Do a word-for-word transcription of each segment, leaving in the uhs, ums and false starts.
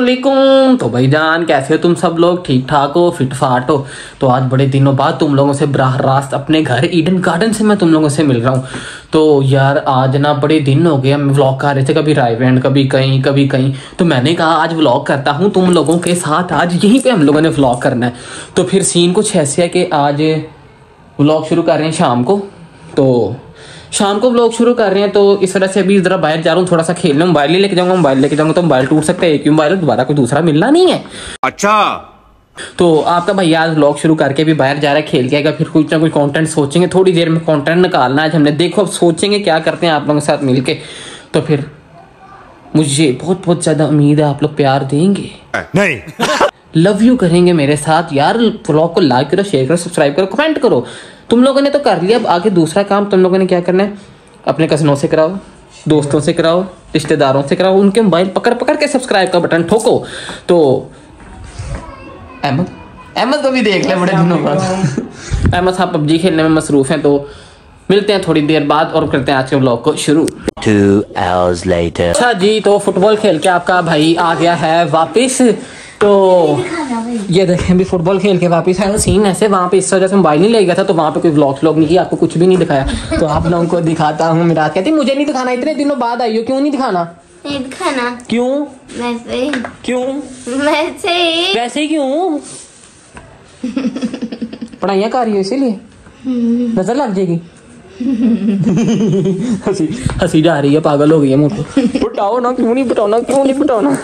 अस्सलामुअलैकुम। तो भाईजान कैसे हो तुम सब लोग? ठीक ठाक हो, फिट फाट हो? तो आज बड़े दिनों बाद तुम लोगों से बराह रास्त अपने घर ईडन गार्डन से मैं तुम लोगों से मिल रहा हूँ। तो यार आज ना बड़े दिन हो गए, हम व्लॉग कर रहे थे, कभी रायवेंड कभी कहीं कभी कहीं। तो मैंने कहा आज व्लॉग करता हूँ तुम लोगों के साथ, आज यहीं पे हम लोगों ने व्लॉग करना है। तो फिर सीन कुछ ऐसे है कि आज व्लॉग शुरू कर रहे हैं शाम को, तो शाम को व्लॉग शुरू कर रहे हैं। तो इस वजह से अभी जरा बाहर जा रहा हूँ थोड़ा सा खेलने। मोबाइल ही लेके जाऊंगा, मोबाइल लेके जाऊंगा तो मोबाइल टूट सकता है, एक ही मोबाइल दोबारा कोई दूसरा मिलना नहीं है। अच्छा, तो आपका भैया आज व्लॉग शुरू करके भी बाहर जा रहा है, खेल के आएगा, फिर कुछ ना कुछ कंटेंट सोचेंगे, थोड़ी देर में कंटेंट निकालना है आज हमने। देखो अब सोचेंगे क्या करते हैं आप लोगों के साथ मिलके। तो फिर मुझे बहुत बहुत ज्यादा उम्मीद है आप लोग प्यार देंगे, नहीं लव यू करेंगे मेरे साथ यार। व्लॉग को लाइक करो, शेयर करो, सब्सक्राइब करो, कमेंट करो। तुम लोगों ने तो कर लिया, अब आगे दूसरा काम तुम लोगों ने क्या करना है, अपने कज़नों से कराओ, दोस्तों से कराओ, रिश्तेदारों से कराओ, उनके मोबाइल पकड़ पकड़ के सब्सक्राइब का बटन ठोको। तो अहमद अहमद को भी देख ले बड़े दिनों बाद। अहमद साहब पबजी खेलने में मसरूफ हैं, तो मिलते हैं थोड़ी देर बाद और करते हैं आज के व्लॉग को शुरू। Two hours later. अच्छा जी, तो फुटबॉल खेल के आपका भाई आ गया है वापस। तो ये देखें अभी फुटबॉल खेल के वापस है। सीन ऐसे वहाँ पे इस वजह से मोबाइल नहीं ले गया था, तो वहाँ पे कोई व्लॉग व्लॉग नहीं किया, आपको कुछ भी नहीं दिखाया। तो आप लोगों को दिखाता हूँ। मेरा कहती मुझे नहीं दिखाना, इतने दिनों बाद आई हो, क्यों नहीं दिखाना? नहीं दिखाना। क्यों? वैसे क्यों? वैसे ही वैसे ही क्यों? पढ़ाइयाँ कर रही हो इसीलिए नजर लग जाएगी। हंसी हंसी जा रही है, पागल हो गई है मुझे। बताओ ना क्यों नहीं बताना, क्यों नहीं बताना?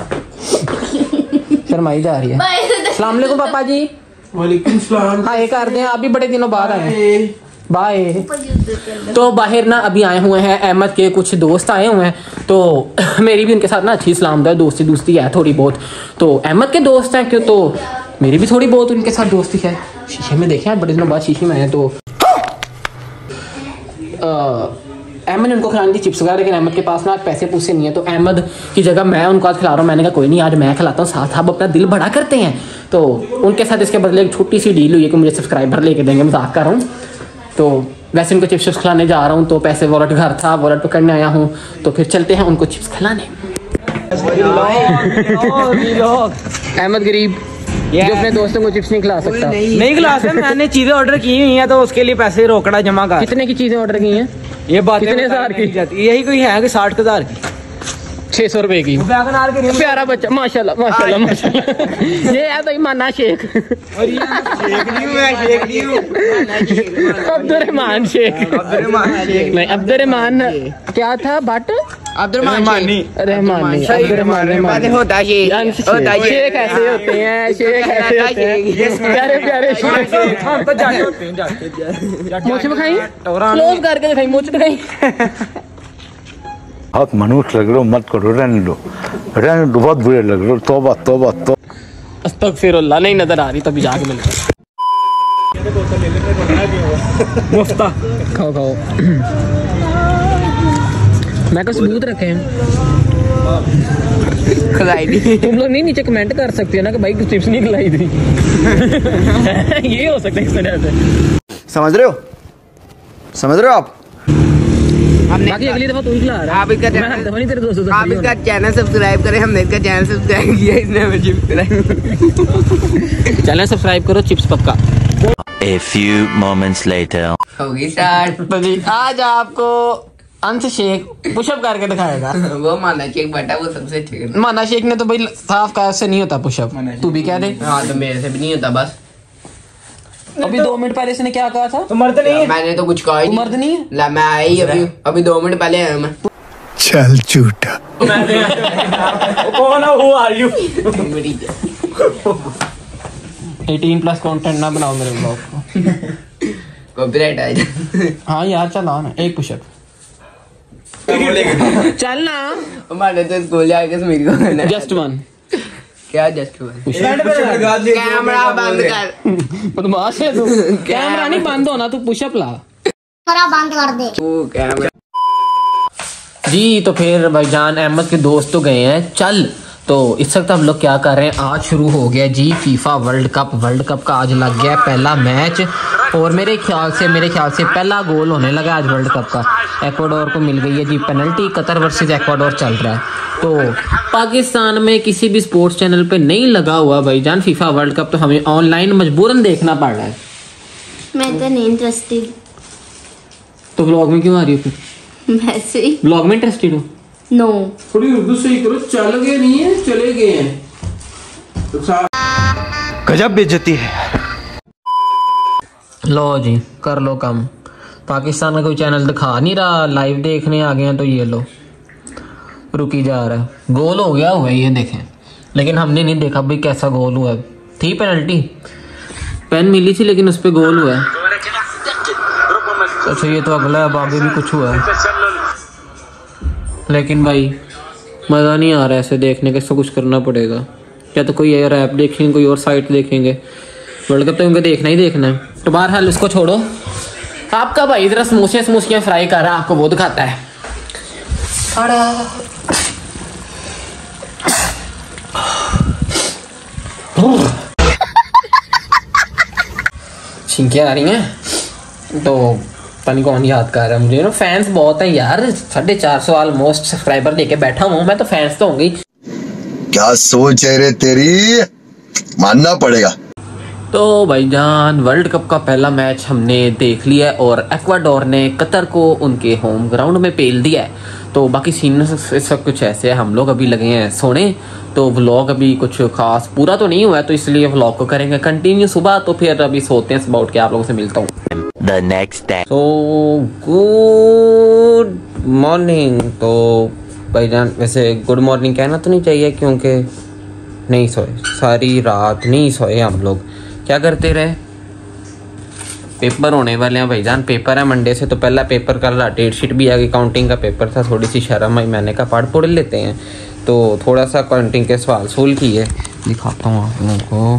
शर्माई जा रही है। अस्सलाम वालेकुम पापा जी। वालेकुम सलाम। हाँ ये कर दें, आप भी बड़े दिनों बाद आए। बाय। तो बाहर ना अभी आए हुए हैं, अहमद के कुछ दोस्त आए हुए हैं। तो मेरी भी उनके साथ ना अच्छी सलामत दोस्ती दोस्ती है थोड़ी बहुत। तो अहमद के दोस्त हैं क्यों, तो मेरी भी थोड़ी बहुत उनके साथ दोस्ती है। शीशे में देखें बड़े दिनों बाद शीशे में है। तो अहमद ने उनको खिलाने की चिप्स वगैरह, लेकिन अहमद के पास ना पैसे पूसे नहीं है। तो अहमद की जगह मैं उनको आज खिला रहा हूँ। मैंने कहा कोई नहीं आज मैं खिलाता हूँ, साथ आप अपना दिल बड़ा करते हैं। तो उनके साथ इसके बदले एक छोटी सी डील हुई है कि मुझे सब्सक्राइबर लेके देंगे, मजाक कर रहा हूँ। तो वैसे उनको चिप्स चिप्स खिलाने जा रहा हूँ, तो पैसे वॉलेट घर था, वॉलेट पकड़ने आया हूँ। तो फिर चलते हैं उनको चिप्स खिलाने। अहमद गरीब जो अपने दोस्तों को चिप्स नहीं खिला सकता, नहीं खिला सकता। मैंने चीजें ऑर्डर की हुई हैं तो उसके लिए पैसे रोकड़ा जमा कर। कितने की चीजें ऑर्डर की हैं? ये बात कितने हजार की? यही कोई है कि साठ हजार की, छह सौ रुपए की। प्यारा बच्चा, माशाल्लाह माशाल्लाह माशाल्लाह। ये है भाई माना शेख, अब्दुर्रहमान शेख। नहीं अब्दुर्रहमान क्या था, भट्ट अब्दुर्रहमानी रहमानी, अब्दुर्रहमान रहमानी होता है। शेख ऐसे होते हैं, शेख ऐसे होते हैं, प्यारे प्यारे शेख। मुझे दिखाई, क्लोज करके दिखाई, मुझे दिखाई। बहुत मनुष्य लग रहे हो, मत करो, रहने दो रहने दो, बहुत बुरे लग रहे हो। तौबा तौबा तौबा। अस्तगफिरुल्लाह, नहीं नजर आ रही तभी जाके मिलता। मुफ्ता खाओ खाओ। मैं तो सबूत रखे हैं। तुम लोग नहीं नीचे कमेंट कर सकते हो ना कि भाई कुछ चिप्स नहीं खिलाई थी। ये हो सकता है इस वजह से। समझ रहे हो, समझ रहे हो आप? बाकी अगली दफा तू ही खिला रहा है। आप इसका मैं हर दफा नहीं तेरे दोस्तों से आप इसका चैनल सब्सक्राइब करें। हमने इसका चैनल सब्सक्राइब किया, इसने हमें चिप्स खिलाई। चैनल सब्सक्राइब करो, चिप्स पक्का। A few moments later. होगी स्टार्ट। तो जी आज आपको अंश शेख पुशअप करके दिखाएगा। वो माना शेख बेटा, वो सबसे अच्छे करता। माना शेख ने तो भाई साफ कहा से नहीं होता पुशअप, तू भी कह दे। हाँ तो मेरे से भी नहीं होता। बस अभी दो मिनट पहले इसने क्या कहा था? तो मर्द नहीं है। मैंने तो कुछ कहा ही तू मर्द नहीं है। ला मैं आया ही अभी अभी दो मिनट पहले आया मैं। चल झूठा। कौन है वो? आर यू अठारह प्लस कंटेंट ना बनाओ मेरे ब्लॉग को, कॉपीराइट आ जाए। हाँ यार चल ना एक पुशअप चल ना। मैंने तो स्कूल जाके मेरे को जस्ट वन। क्या जस्ट वन? कैमरा बंद कर। बदमाश है तू। कैमरा नहीं बंद होना, तू पुशअप ला। बंद कर दे। वो कैमरा जी तो फिर भाईजान अहमद के दोस्त तो गए हैं चल, तो इस वक्त हम लोग क्या कर रहे हैं, आज शुरू हो गया जी FIFA world cup. World cup का आज लग गया पहला मैच और मेरे ख्याल से मेरे ख्याल से पहला गोल होने लगा आज वर्ल्ड कप का। एक्वाडोर को मिल गई है जी पेनल्टी। कतर वर्सेस एक्वाडोर चल रहा है। तो पाकिस्तान में किसी भी स्पोर्ट्स चैनल पे नहीं लगा हुआ भाईजान फीफा वर्ल्ड कप, तो हमें ऑनलाइन मजबूरन देखना पड़ रहा है। मैं तो नहीं इंटरेस्टेड। तो व्लॉग में क्यों आ रही हो फिर? वैसे ही। व्लॉग में इंटरेस्टेड हो? नो। थोड़ी उर्दू सही करो। चल गए नहीं है, चले गए हैं। गजब बेइज्जती है। लो जी कर लो कम। पाकिस्तान का कोई चैनल दिखा नहीं रहा, लाइव देखने आ गए हैं तो ये लो रुकी जा रहा है। गोल हो गया हुआ है ये देखें, लेकिन हमने नहीं देखा भाई कैसा गोल हुआ है। थी पेनल्टी, पेन मिली थी लेकिन उस पर गोल हुआ है। अच्छा ये तो अगला है, अब आगे भी कुछ हुआ है लेकिन भाई मज़ा नहीं आ रहा है ऐसे देखने का। इसको कुछ करना पड़ेगा, या तो कोई और ऐप देखेंगे, कोई और साइट देखेंगे। वर्ल्ड कप तो उनको देखना ही देखना है। तो बहरहाल उसको छोड़ो। आपका भाई इधर समोसे समोसियाँ फ्राई कर रहा है, आपको वो दिखाता है। छिंकियाँ आ रही हैं तो पता कौन याद कर रहा है मुझे ना। फैंस बहुत है यार, साढ़े चार सौ ऑलमोस्ट सब्सक्राइबर लेके बैठा हूँ मैं, तो फैंस तो होंगे। क्या सोच है रे तेरी, मानना पड़ेगा। तो भाईजान वर्ल्ड कप का पहला मैच हमने देख लिया और एक्वाडोर ने कतर को उनके होम ग्राउंड में पेल दिया है। तो बाकी सीन इस वक्त कुछ ऐसे है, हम लोग अभी लगे हैं सोने। तो व्लॉग अभी कुछ खास पूरा तो नहीं हुआ है, तो इसलिए व्लॉग को करेंगे कंटिन्यू सुबह। तो फिर अभी सोते हैं, सुबह उठ के आप लोगों से मिलता हूँ। The next day. तो गुड मॉर्निंग। तो भाईजान वैसे गुड मॉर्निंग कहना तो नहीं चाहिए क्योंकि नहीं सोए, सारी रात नहीं सोए हम लोग। क्या करते रहे, पेपर होने वाले हैं भाईजान। पेपर है मंडे से, तो पहला पेपर कर रहा, डेट शीट भी आ गई। काउंटिंग का पेपर था, थोड़ी सी शर्म आई, मैंने कहा पढ़ पढ़ लेते हैं। तो थोड़ा सा काउंटिंग के सवाल सोल किए, दिखाता हूँ आप लोगों को।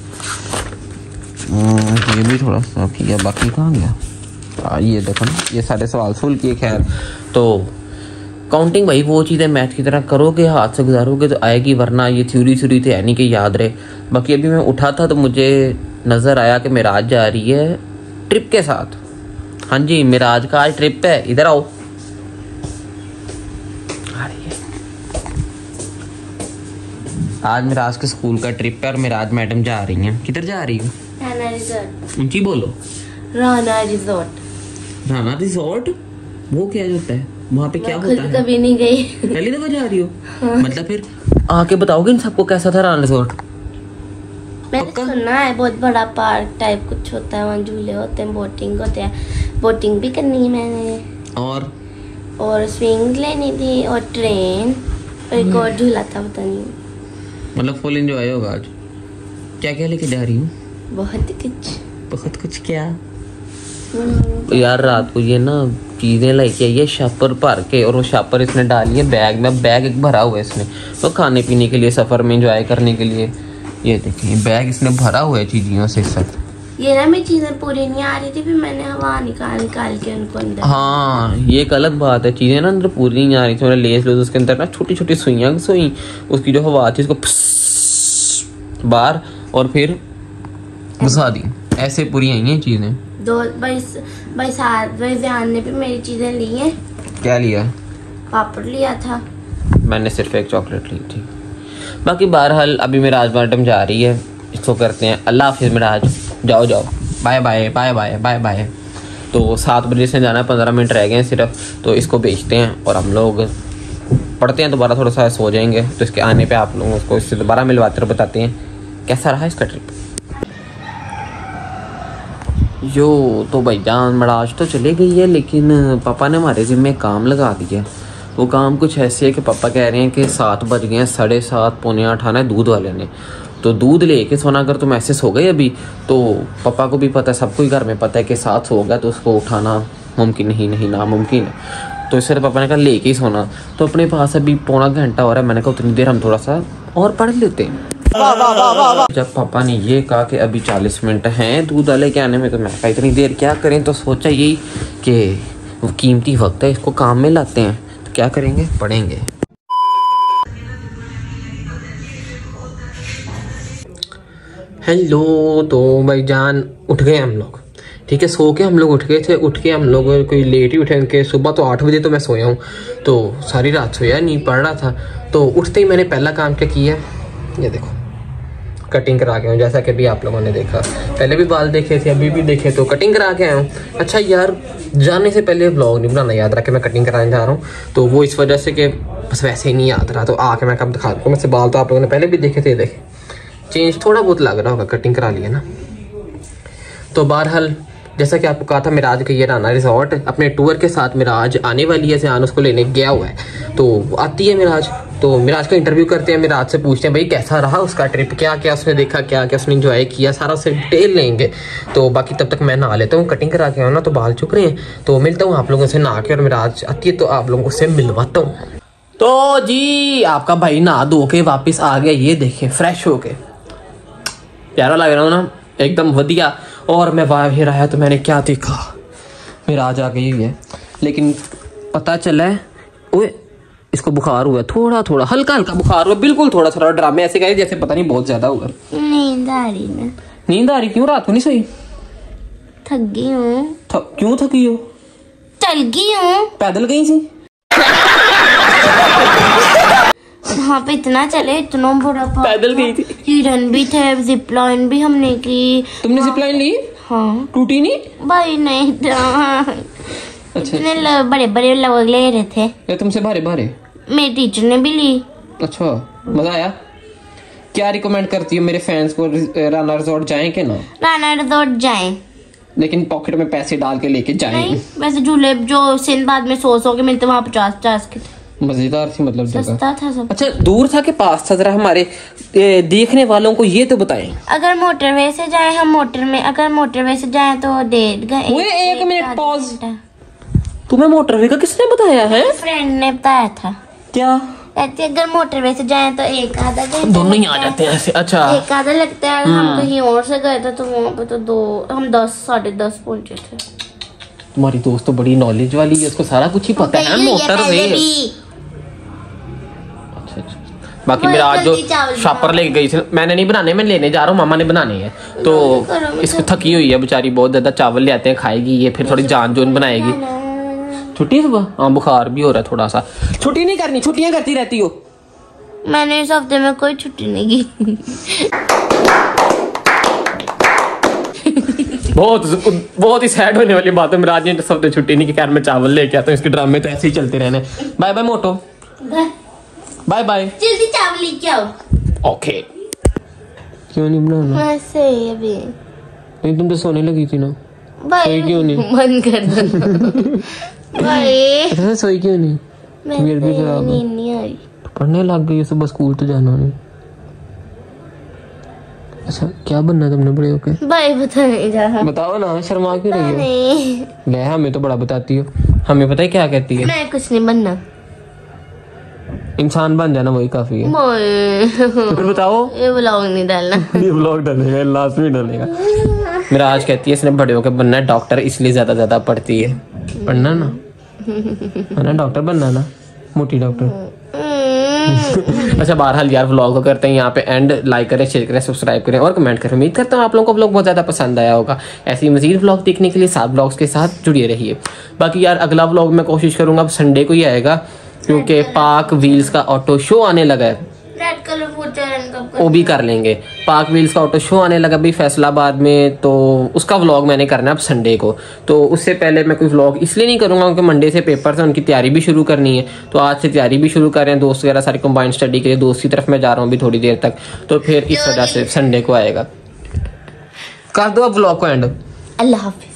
ये भी थोड़ा सा किया, बाकी कहाँ गया? हाँ ये देखो ना, ये सारे सवाल सोल किए। खैर तो काउंटिंग भाई वो चीज़ें मैथ की तरह करोगे, हाथ से गुजारोगे तो आएगी, वरना ये थ्योरी थ्योरी तो है नहीं कि याद रहे। बाकी अभी मैं उठा था तो मुझे नज़र आया कि मेराज जा रही है ट्रिप के साथ। हाँ जी मेराज का आज ट्रिप है, इधर आओ। आज मेराज के स्कूल का ट्रिप है और मेराज मैडम जा रही हैं। किधर जा रही हो? राना रिजॉर्ट। ऊंची बोलो। राना रिजॉर्ट। राना रिजॉर्ट वो क्या होता है, वहाँ पे क्या मैं होता खुद है? कभी नहीं गई। पहली दफा जा रही हो? हाँ। मतलब फिर आके बताओगे इन सबको कैसा था राना रिजॉर्ट? मैंने सुना है बहुत बड़ा पार्क टाइप कुछ होता है, वहाँ झूले होते हैं, बोटिंग होते हैं। बोटिंग भी करनी है मैंने, और और स्विंग लेनी थी और ट्रेन और एक और झूला था, पता नहीं। मतलब फुल एंजॉय होगा आज। क्या क्या लेके जा रही हूँ? बहुत कुछ। बहुत कुछ क्या यार, रात को ये ना चीज़ें लेके आई है शापर भर के, और वो शापर इसने डाली है बैग में। बैग एक भरा हुआ है इसने, तो खाने पीने के लिए, सफ़र में एंजॉय करने के लिए। ये देखिए बैग इसने भरा हुआ है चीज़ों से सब। ये ना मेरी चीज़ें पूरी नहीं आ रही थी, फिर मैंने हवा निकाल निकाल के उनको अंदर। हाँ ये एक अलग बात है, चीज़ें ना अंदर पूरी नहीं आ रही थी। मैंने लेस लो उसके अंदर ना छोटी छोटी सुइयाँ सुई, उसकी जो हवा थी उसको बाहर और फिर घुसा दी। ऐसे पूरी आई हैं चीज़ें। दो भाई भाई साथ भाई ध्यान ने भी मेरी चीज़ें ली हैं। क्या लिया? पापड़ लिया था। मैंने सिर्फ एक चॉकलेट ली थी। बाकी बहरहाल अभी मेराज मैडम जा रही है, इसको करते हैं अल्लाह हाफिज़ मेराज, जाओ जाओ, bye bye bye bye bye bye. तो सात बजे से जाना है, पंद्रह मिनट रह गए हैं सिर्फ, तो इसको बेचते हैं और हम लोग पढ़ते हैं। दोबारा थोड़ा सा सो जाएंगे, तो इसके आने पे आप लोगों को इससे दोबारा मिलवाते और बताते हैं कैसा रहा इसका ट्रिप। यो तो भाईजान मेराज तो चले गई है, लेकिन पापा ने हमारे ज़िम्मे काम लगा दिया। वो काम कुछ ऐसे है कि पापा कह रहे हैं कि सात बज गए हैं, साढ़े सात पौने आठ आना है दूध वाले ने। तो दूध लेके सोना, अगर तुम ऐसे सो गए अभी, तो पापा को भी पता है, सबको ही घर में पता है कि साथ सो गया तो उसको उठाना मुमकिन नहीं नहीं नामुमकिन है। तो इससे पापा ने कहा लेके ही सोना। तो अपने पास अभी पौना घंटा हो रहा है, मैंने कहा उतनी देर हम थोड़ा सा और पढ़ लेते हैं। जब पापा ने ये कहा कि अभी चालीस मिनट हैं दूध वाले के आने में, तो मैं कहा इतनी देर क्या करें। तो सोचा यही कि वो कीमती वक्त है, इसको काम में लाते हैं। तो क्या करेंगे, पढ़ेंगे। हेलो, तो भाई जान उठ गए हम लोग, ठीक है। सो के हम लोग उठ गए थे। उठ के हम लोग कोई लेट ही उठे उनके, सुबह तो आठ बजे तो मैं सोया हूँ, तो सारी रात सोया नहीं, पढ़ रहा था। तो उठते ही मैंने पहला काम क्या किया, ये देखो कटिंग करा के आया हूँ। जैसा कि अभी आप लोगों ने देखा, पहले भी बाल देखे थे, अभी भी देखे, तो कटिंग करा के आया हूँ। अच्छा यार, जाने से पहले व्लॉग नहीं बनाना याद रहा कि मैं कटिंग कराने जा रहा हूँ, तो वो इस वजह से कि बस वैसे ही नहीं याद रहा। तो आके मैं कब दिखा दूँ, वैसे बाल तो आप लोगों ने पहले भी देखे थे, देखे चेंज थोड़ा बहुत लग रहा होगा, कटिंग करा लिया ना। तो बहरहाल जैसा कि आपको कहा था, मिराज का ये राना रिजॉर्ट अपने टूर के साथ मिराज आने वाली है, जान उसको लेने गया हुआ है। तो आती है मिराज, तो मिराज का इंटरव्यू करते हैं, मिराज से पूछते हैं भाई कैसा रहा उसका ट्रिप, क्या क्या उसने देखा, क्या क्या उसने एंजॉय किया, सारा उससे डिटेल लेंगे। तो बाकी तब तक मैं नहा लेता हूँ, कटिंग करा के आऊँ ना, तो बाल चुक रहे हैं। तो मिलता हूँ आप लोगों से नहा के, और मिराज आती है तो आप लोगों से मिलवाता हूँ। तो जी आपका भाई नहा धो के वापस आ गया, ये देखें फ्रेश हो के, प्यारा लग रहा हूँ ना, एकदम वधिया। और मैं बाहर आया तो मैंने क्या देखा, मिराज आ गई है, लेकिन पता चला है ओए इसको बुखार हुआ, थोड़ा थोड़ा हल्का हल्का बुखार हुआ, बिल्कुल थोड़ा थोड़ा। ड्रामे ऐसे करे जैसे पता नहीं बहुत ज्यादा हुआ। नींद आ रही ना। नींद आ रही? क्यों, रात को नहीं सोई? थक गई हूँ। थक क्यों थकी हो? चल गई हूँ, पैदल गई थी? वहाँ पे इतना चले, इतना बड़ा पैदल गई थी। हिरन भी थे, जिप लाइन भी हमने की। तुमने जिप लाइन ली? हाँ। टूटी नहीं? भाई नहीं था। अच्छा, इतने ल- बड़े बड़े लोग ले रहे थे। ये तुमसे भारे भारे? मेरे टीचर ने भी ली। अच्छा, मजा आया? क्या रिकमेंड करती हो मेरे फैंस को, राना रिजॉर्ट जाएं कि ना? राना रिजॉर्ट जाएं, लेकिन पॉकेट में पैसे डाल के लेके जाएं। नहीं वैसे झूले जो सिंदबाद में सौ सौ के मिलते वहाँ पचास पचास के थे। मजेदार थी मतलब जगह। सस्ता था सब। अच्छा, दूर था कि पास था? जरा हमारे ए, देखने वालों को ये तो बताएं। अगर मोटरवे से जाएं हम मोटर में, अगर मोटरवे से जाएं तो डेढ़ घंटे। ओए, एक मिनट पॉज। तुम्हें मोटरवे का किसने बताया है? फ्रेंड ने बताया था। क्या कहते अगर मोटरवे से जाएं तो एक आधा घंटा दोनों ही आ लगता है। जाते हैं ऐसे? अच्छा, एक आधा लगता है। हम कहीं और से गए थे तो वहाँ पे तो दो हम दस साढ़े दस पहुंचे थे। तुम्हारी दोस्त तो बड़ी नॉलेज वाली है, उसको सारा कुछ ही पता है। मोटरवे। अच्छा अच्छा। बाकी मेरा आज जो शापर लेके गई थी, मैंने नहीं बनाने, मैं लेने जा रहा हूँ, मामा ने बनाने हैं। तो इसको थकी हुई है बेचारी बहुत ज्यादा, चावल ले आते हैं खाएगी ये, फिर थोड़ी जान जोन बनाएगी। छुट्टी सुबह? हाँ, बुखार भी हो रहा है थोड़ा सा। छुट्टी नहीं करनी, छुट्टियां करती रहती हो। मैंने इस हफ्ते में कोई छुट्टी नहीं की। बहुत बहुत ही सैड होने वाली बात है, मिराज ने इस हफ्ते छुट्टी नहीं की। खैर मैं चावल लेके आता हूँ, इसके ड्रामे तो ऐसे ही चलते रहने। बाय बाय मोटो, बाय बाय। जल्दी चावल लेके आओ। ओके। क्यों नहीं बनाना? ऐसे ही अभी। नहीं, तुम तो सोने लगी थी ना। भाई क्यों नहीं? मन कर दो भाई। अच्छा, सोई क्यों नहीं? तबीयत भी खराब है, नींद नहीं आई। पढ़ने लग गई, सुबह स्कूल तो जाना नहीं। अच्छा, क्या बनना है तुमने बड़े होके? भाई पता नहीं जा। बताओ ना, शर्मा क्यों रही हो? नहीं, ले, हमें तो बड़ा बताती हो। हमें पता है क्या कहती है? मैं कुछ नहीं बनना, इंसान बन जाना वही काफी है। तो फिर बताओ। ये ब्लॉग नहीं डालना। ये ब्लॉग डालेगा, लास्ट में डालेगा। मेरा आज कहती है इसने बड़े होकर बनना है डॉक्टर, इसलिए ज्यादा ज्यादा पढ़ती है। पढ़ना ना है ना, डॉक्टर बनना ना, मोटी डॉक्टर। अच्छा, बहरहाल यार व्लॉग को करते हैं यहाँ पे एंड। लाइक करें, शेयर करें, सब्सक्राइब करें और कमेंट करें। उम्मीद करता हूँ आप लोगों को व्लॉग बहुत ज्यादा पसंद आया होगा। ऐसे ही मजीद व्लॉग देखने के लिए सात व्लॉग्स के साथ जुड़े रहिए। बाकी यार अगला व्लॉग मैं कोशिश करूंगा अब संडे को ही आएगा, क्योंकि पाक व्हील्स का ऑटो शो आने लगा है, रेड कलर वो भी कर लेंगे। पाक व्हील्स का ऑटो शो आने लगा भी फैसलाबाद में, तो उसका व्लॉग मैंने करना है अब संडे को। तो उससे पहले मैं कोई व्लॉग इसलिए नहीं करूंगा क्योंकि मंडे से पेपर है, उनकी तैयारी भी शुरू करनी है। तो आज से तैयारी भी शुरू कर रहे हैं दोस्त वगैरह सारी, कंबाइंड स्टडी के लिए दोस्त की तरफ मैं जा रहा हूँ अभी थोड़ी देर तक। तो फिर इस वजह से संडे को आएगा। कर दो अब व्लॉग को एंड। अल्लाह हाफिज।